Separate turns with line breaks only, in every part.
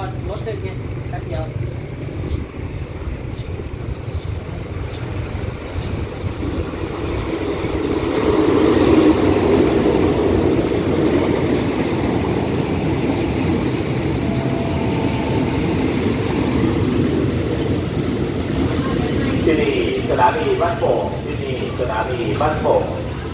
รถดึกไงแป๊บเดียว
ที่นี่สถานีบ้านโป่งที่นี่สถานีบ้านโป่ง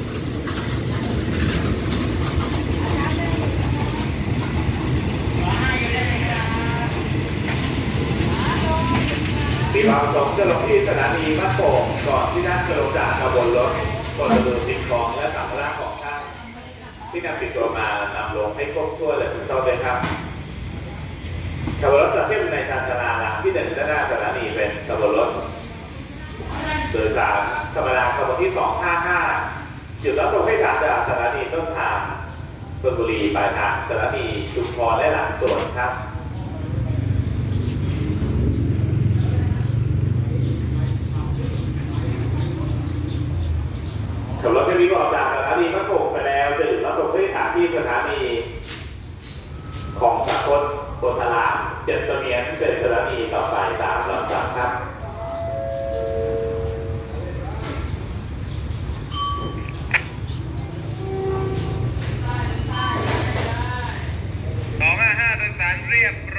มีความประสงค์จะลงที่สถานีบ้านโป่งก่อนที่ท่านจะลงจากขบวนรถบนเรือสิ่งของและสัมภาระของท่านที่นำติดตัวมานำลงให้ครบถ้วนและถูกต้องเลยครับขบวนรถจะเทียบในชานชาลาหลังที่1ด้านหน้าสถานีเป็นขบวนรถโดยสารธรรมดาขบวนที่255จุดรับส่งให้ผ่านจากสถานีต้นทางชลบุรีปลายทางสถานีชุมพรและหลังสวนครับขบวนรถที่วิ่งออกจากสถานีบ้านโป่งไปแล้วจึงรับส่งให้ผ่านที่สถานีของสังคมโพธาราม7 เสมียนเป็นสถานีต่อไปตามลำดับครับ
255โดยสารเรียบ